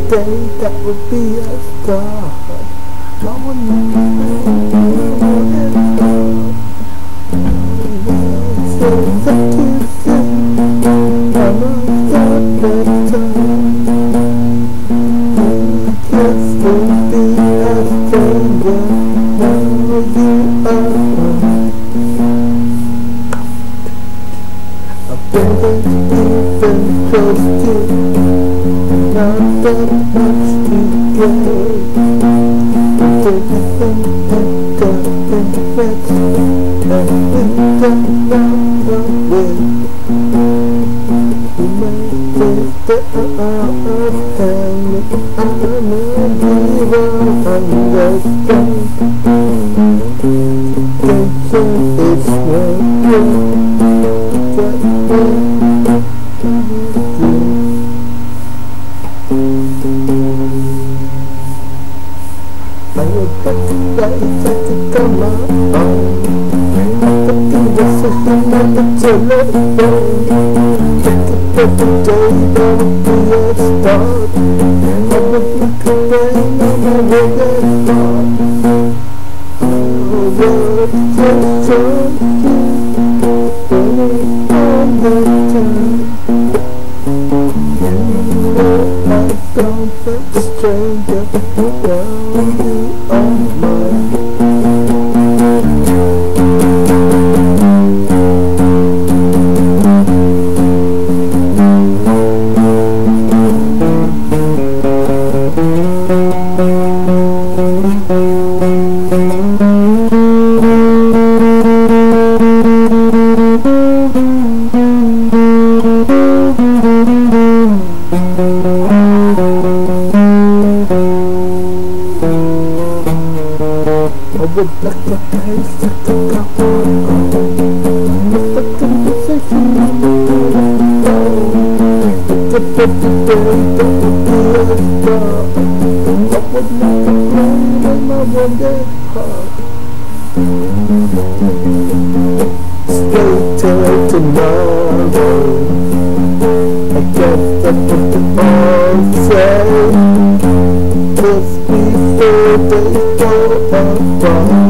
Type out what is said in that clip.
day that would be a start. I would never so that you see I'm a that time. Kiss will be a stranger. Now you are mine. I've been even close to not that much to give. Everything that got been fixed, and we don't know with. We might think that I'm hanging on a hero understand. Thinking it's not good, but I would like to come out on the conversation on the telephone. Take it every day, that would be a start. I would look away on my way that start. Oh, what just running all the time. I don't think a stranger down you on mine. I would like to taste the couple with the conversation on the phone. It's a pretty day that would be a start. I would like to play in my one-day park. Stay till tomorrow. I guess that's what they all say. Just before they go apart.